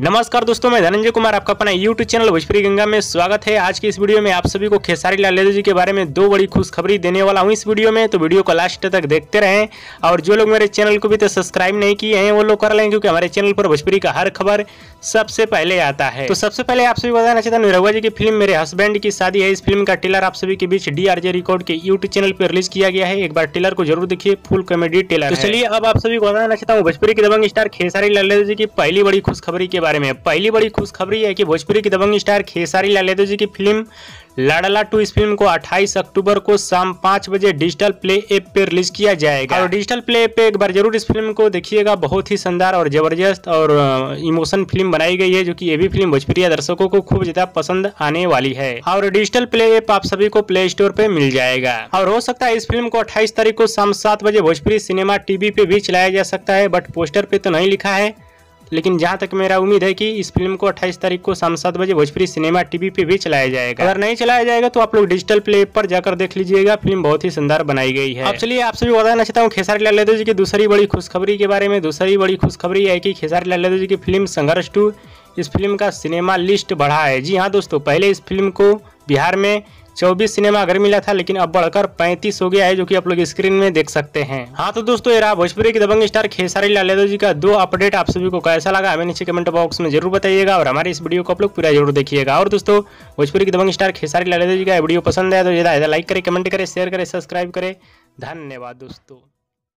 नमस्कार दोस्तों, मैं धनंजय कुमार आपका अपना YouTube चैनल भोजपुरी गंगा में स्वागत है। आज की इस वीडियो में आप सभी को खेसारी लाल यादव जी के बारे में दो बड़ी खुशखबरी देने वाला हूं इस वीडियो में, तो वीडियो को लास्ट तक देखते रहें। और जो लोग मेरे चैनल को भी तो सब्सक्राइब नहीं किए हैं वो लोग कर लें, क्योंकि हमारे चैनल पर भोजपुरी का हर खबर सबसे पहले आता है। तो सबसे पहले आप सभी बताना चाहता हूँ, निरहुआ जी की फिल्म मेरे हस्बैंड की शादी है, इस फिल्म का ट्रेलर आप सभी के बीच DRJ रिकॉर्ड के YouTube चैनल पर रिलीज किया गया है। एक बार ट्रेलर को जरूर देखिए, फुल कॉमेडी ट्रेलर। तो चलिए अब आप सभी को बताना चाहता हूँ भोजपुरी के दबंग स्टार खेसारी लाल यादव जी की पहली बड़ी खुशखबरी के बारे में। पहली बड़ी खुशखबरी है कि भोजपुरी के दबंग स्टार खेसारी लाल यादव जी की फिल्म लाडला 2 इस फिल्म को 28 अक्टूबर को शाम 5 बजे डिजिटल प्ले ऐप पे रिलीज किया जाएगा। और डिजिटल प्ले ऐप पे एक बार जरूर इस फिल्म को देखिएगा, बहुत ही शानदार और जबरदस्त और इमोशन फिल्म बनाई गई है, जो कि ये भी फिल्म भोजपुरी दर्शकों को खूब ज्यादा पसंद आने वाली है। और डिजिटल प्ले ऐप आप सभी को प्ले स्टोर पे मिल जाएगा। और हो सकता है इस फिल्म को 28 तारीख को शाम 7 बजे भोजपुरी सिनेमा टीवी पे भी चलाया जा सकता है, बट पोस्टर पे तो नहीं लिखा है। लेकिन जहां तक मेरा उम्मीद है कि इस फिल्म को 28 तारीख को शाम 7 बजे भोजपुरी सिनेमा टीवी पे भी चलाया जाएगा। अगर नहीं चलाया जाएगा तो आप लोग डिजिटल प्ले पर जाकर देख लीजिएगा, फिल्म बहुत ही शानदार बनाई गई है। अब चलिए आप सभी बताना चाहता हूँ खेसारी लाल यादव जी की दूसरी बड़ी खुशखबरी के बारे में। दूसरी बड़ी खुशखबरी है कि खेसारी लाल यादव जी की फिल्म संघर्ष 2 इस फिल्म का सिनेमा लिस्ट बढ़ा है। जी हाँ दोस्तों, पहले इस फिल्म को बिहार में 24 सिनेमा घर मिला था, लेकिन अब बढ़कर 35 हो गया है, जो कि आप लोग स्क्रीन में देख सकते हैं। हाँ तो दोस्तों, ये रहा भोजपुरी के दबंग स्टार खेसारी लाल यादव जी का 2 अपडेट। आप सभी को कैसा लगा हमें नीचे कमेंट बॉक्स में जरूर बताइएगा, और हमारे इस वीडियो को आप लोग पूरा जरूर देखिएगा। और दोस्तों, भोजपुरी के दबंग स्टार खेसारी लाल यादव जी का वीडियो पसंद है तो ज़्यादा लाइक करें, कमेंट करें, शेयर करें, सब्सक्राइब करें। धन्यवाद दोस्तों।